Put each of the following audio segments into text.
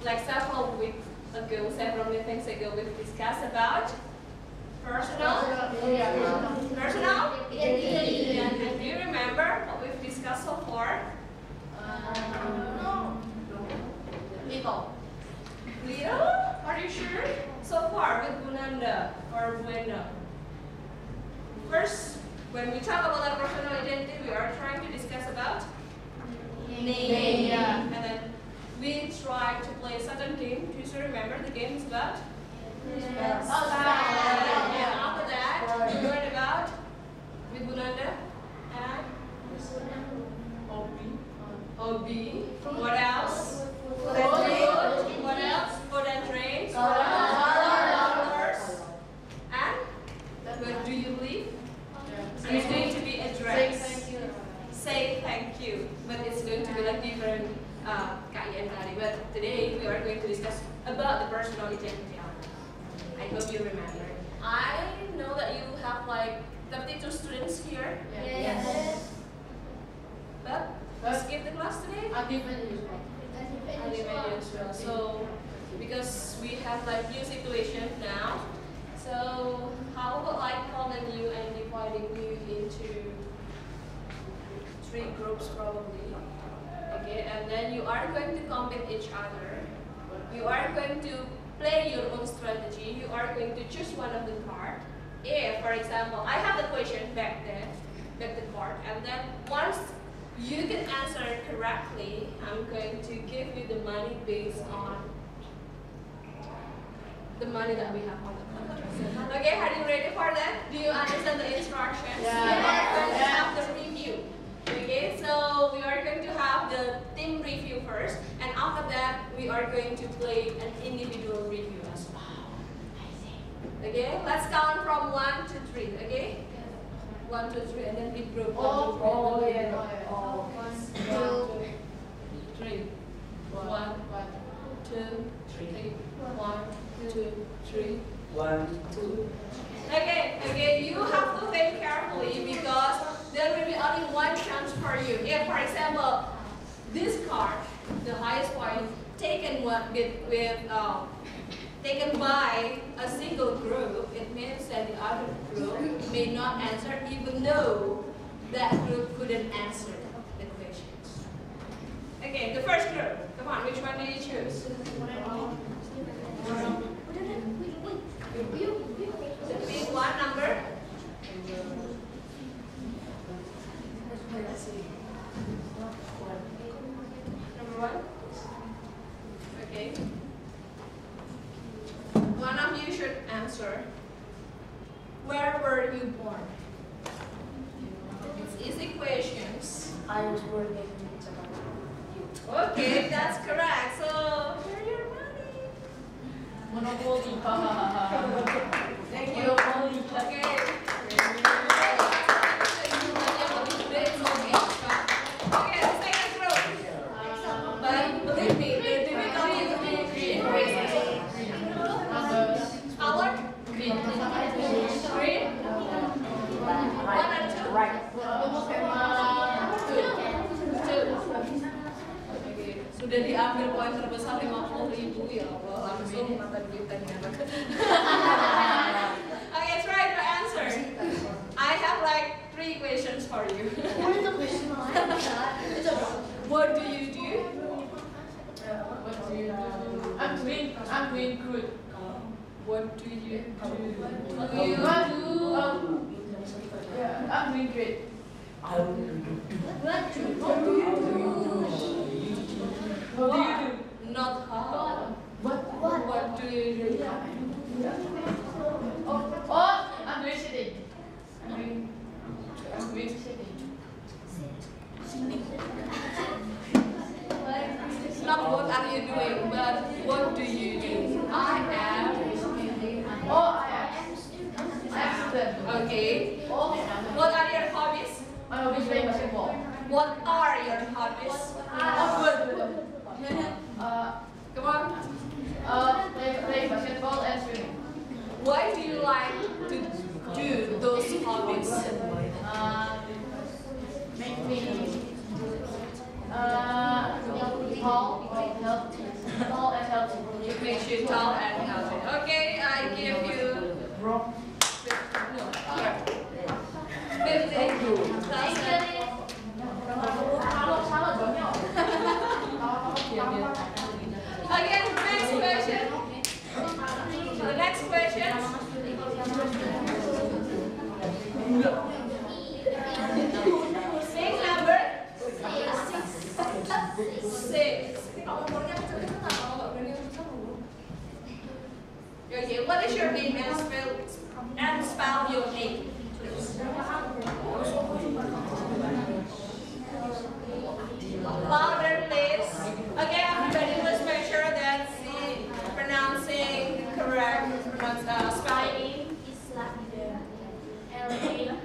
like several weeks ago, several meetings ago, we've discussed about personal identity. And do you remember what we've discussed so far? No. Little? Are you sure? So far with Bunanda or Bueno. First, when we talk about our personal identity, we are trying to discuss about name. Yeah. And then we try to play a certain game. Do you still remember the game is about? Yes. And after that, we learned about with Bunanda and Obi. What else? What else? Food and drinks. Colors. And where do you live? It's going to be addressed. Say thank you. But it's going to be like different kaya and tadi. But today we are going to discuss about the personal identity. I hope you remember. I know that you have like 32 students here. Yes. But skip the class today? I'll give it to you. As well. So because we have like new situation now, so how about like calling you and dividing you into 3 groups probably. Okay, and then you are going to compete each other. You are going to play your own strategy. You are going to choose one of the card. If, for example, I have the question back the card, and then once you can answer it correctly, I'm going to give you the money based on the money that we have on the card. Okay, are you ready for that? Do you understand the instructions? Yeah. We are going to have the review. Okay, so we are going to have the team review first, and after that, we are going to play an individual review as well. Okay, let's count from 1 to 3. Okay. 1, 2, 3, and then big group. 1, 2, 3. 1, 2, 3. 1, 2, 3. 1, 2, 3. 1, 2. Okay, you have to think carefully because there will be only one chance for you. If, for example, this card, the highest point, taken taken by a single group, it means that the other group may not answer even though that group couldn't answer the questions. Okay, the first group. Come on, which one do you choose? The big one, number? Number 1? Okay. One of you should answer. Where were you born? It's easy questions. I was born in Okay, that's correct. So, here's your money. Monopoly. Thank you. Monopoly. Okay. Okay, the second group. But believe me, the difficulty will be color? Green. One and two? Right. Okay. Sudah diambil poin terbesar 50.000 ya Allah, langsung mata kita Okay, try to answer. I have like 3 questions for you. What is the question? What do you do? What do you do? I'm doing good. What do you do? What do you do? I'm doing great. I will do. What do you do? What do you do? What do you do? Not how. What do you do? Oh, I'm doing sitting. I'm doing sitting. Not what are you doing, but what do you do? I am. Oh, I am student. Okay. Oh, What are your hobbies? my hobby is playing basketball. What are your hobbies? Good. Come on. Playing basketball and swimming. Why do you like to do those hobbies? Make me tall and healthy. Okay, next question. The next question. Sing number 6. Okay, what is your name and spell your name? Louder, please. Okay, everybody, let's make sure that she pronouncing correct spelling. Lavida.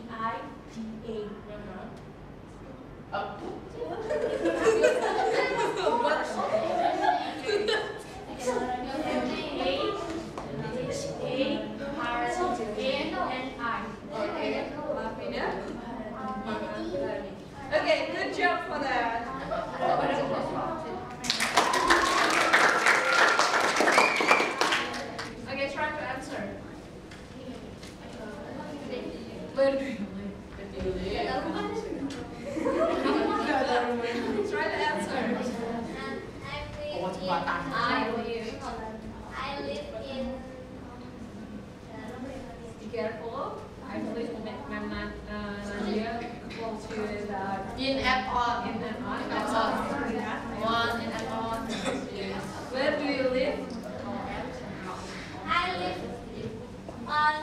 Okay, good job for that. Okay, try to answer. Where do you live? Try to answer. I live in. Be careful. I believe Nadia wants to In at all. in and on. One in at all. Where do you live? I live on.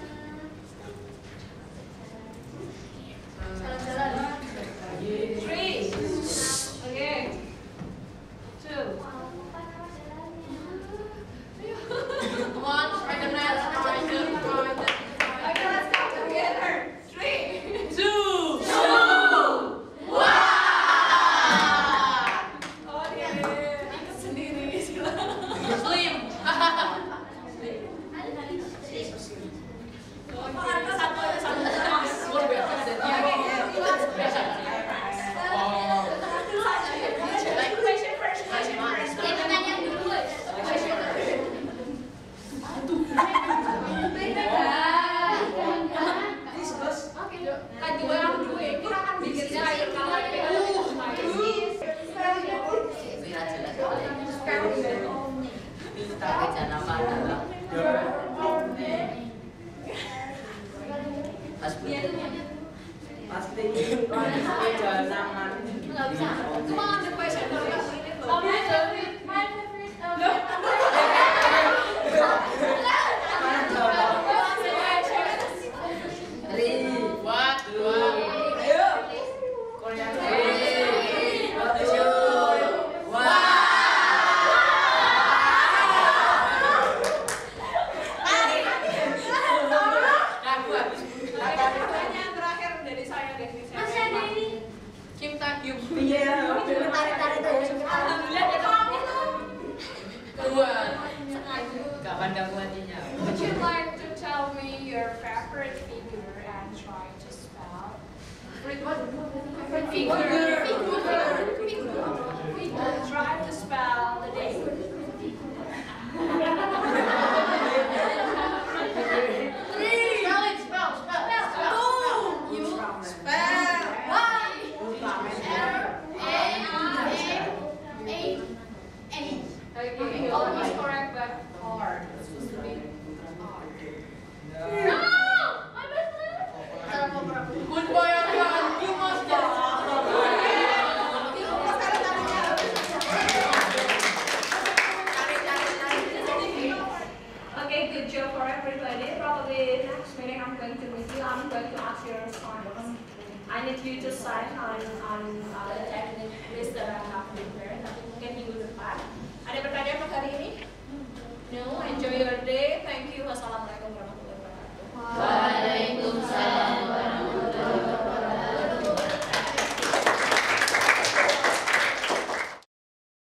Three. Okay. Two. One. Recognize. Okay, let's go together. 3, 2, 1. Okay. Ikut sendiri. Slim. Come on, the question. Pertanyaan terakhir dari saya dari Kim Taehyung. Would you like to tell me your favorite figure and try to spell? Figure. Try to spell the name. Okay, almost correct, but hard. It's supposed to be hard. Good boy, you must Okay, good job for everybody. Probably next meeting I'm going to meet you. I'm going to ask your response. I need you to sign on